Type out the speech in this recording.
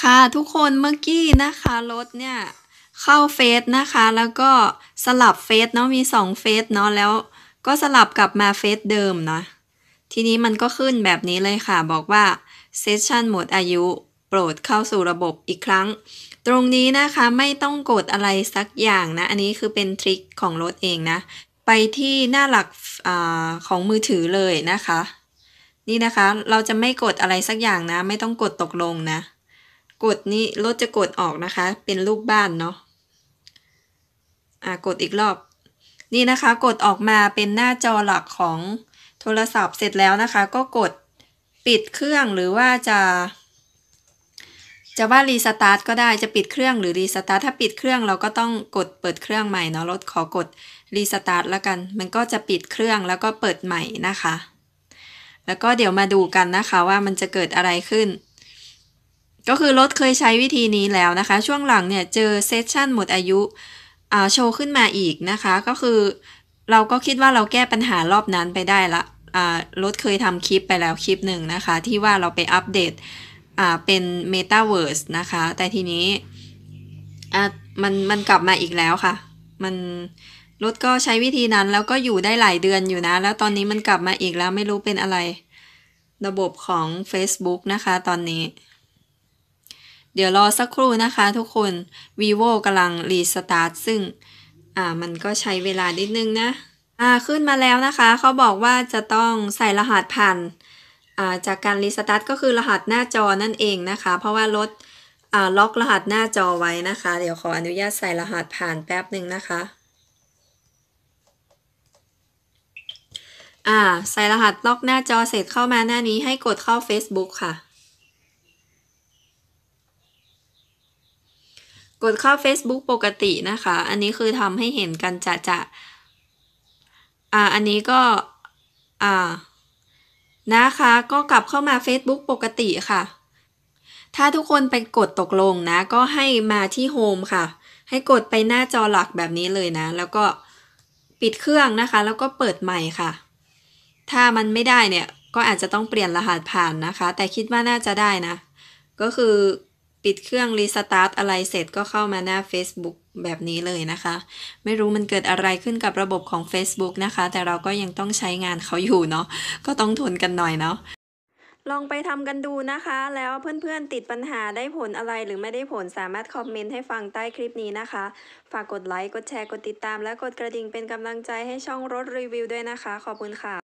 ค่ะทุกคนเมื่อกี้นะคะรถเนี่ยเข้าเฟซนะคะแล้วก็สลับเฟซเนาะมี2เฟซเนาะแล้วก็สลับกลับมาเฟซเดิมนะทีนี้มันก็ขึ้นแบบนี้เลยค่ะบอกว่าเซสชันหมดอายุโปรดเข้าสู่ระบบอีกครั้งตรงนี้นะคะไม่ต้องกดอะไรสักอย่างนะอันนี้คือเป็นทริคของรถเองนะไปที่หน้าหลักของมือถือเลยนะคะนี่นะคะเราจะไม่กดอะไรสักอย่างนะไม่ต้องกดตกลงนะกดนี้รถจะกดออกนะคะเป็นรูปบ้านเนาะกดอีกรอบนี่นะคะกดออกมาเป็นหน้าจอหลักของโทรศัพท์เสร็จแล้วนะคะก็กดปิดเครื่องหรือว่าจะว่ารีสตาร์ทก็ได้จะปิดเครื่องหรือรีสตาร์ทถ้าปิดเครื่องเราก็ต้องกดเปิดเครื่องใหม่เนาะรถขอกดรีสตาร์ทแล้วกันมันก็จะปิดเครื่องแล้วก็เปิดใหม่นะคะแล้วก็เดี๋ยวมาดูกันนะคะว่ามันจะเกิดอะไรขึ้นก็คือรถเคยใช้วิธีนี้แล้วนะคะช่วงหลังเนี่ยเจอเซสชันหมดอายุโชว์ขึ้นมาอีกนะคะก็คือเราก็คิดว่าเราแก้ปัญหารอบนั้นไปได้ละรถเคยทำคลิปไปแล้วคลิปหนึ่งนะคะที่ว่าเราไปอัปเดตเป็น Metaverse นะคะแต่ทีนี้มันกลับมาอีกแล้วค่ะมันรถก็ใช้วิธีนั้นแล้วก็อยู่ได้หลายเดือนอยู่นะแล้วตอนนี้มันกลับมาอีกแล้วไม่รู้เป็นอะไรระบบของ Facebook นะคะตอนนี้เดี๋ยวรอสักครู่นะคะทุกคน vivo กำลังรีสตาร์ทซึ่งมันก็ใช้เวลานิดนึงนะขึ้นมาแล้วนะคะเขาบอกว่าจะต้องใส่รหัสผ่านจากการรีสตาร์ทก็คือรหัสหน้าจอนั่นเองนะคะเพราะว่ารถล็อกรหัสหน้าจอไว้นะคะเดี๋ยวขออนุญาตใส่รหัสผ่านแป๊บหนึ่งนะคะใส่รหัสล็อกหน้าจอเสร็จเข้ามาหน้านี้ให้กดเข้า Facebook ค่ะกดเข้า Facebook ปกตินะคะอันนี้คือทำให้เห็นกันจะอันนี้ก็นะคะก็กลับเข้ามา Facebook ปกติค่ะถ้าทุกคนไปกดตกลงนะก็ให้มาที่โฮมค่ะให้กดไปหน้าจอหลักแบบนี้เลยนะแล้วก็ปิดเครื่องนะคะแล้วก็เปิดใหม่ค่ะถ้ามันไม่ได้เนี่ยก็อาจจะต้องเปลี่ยนรหัสผ่านนะคะแต่คิดว่าน่าจะได้นะก็คือปิดเครื่องรีสตาร์ทอะไรเสร็จก็เข้ามาหน้า Facebook แบบนี้เลยนะคะไม่รู้มันเกิดอะไรขึ้นกับระบบของ Facebook นะคะแต่เราก็ยังต้องใช้งานเขาอยู่เนาะก็ต้องทนกันหน่อยเนาะลองไปทำกันดูนะคะแล้วเพื่อนๆติดปัญหาได้ผลอะไรหรือไม่ได้ผลสามารถคอมเมนต์ให้ฟังใต้คลิปนี้นะคะฝากกดไลค์กดแชร์กดติดตามและกดกระดิ่งเป็นกำลังใจให้ช่องรถรีวิวด้วยนะคะขอบคุณค่ะ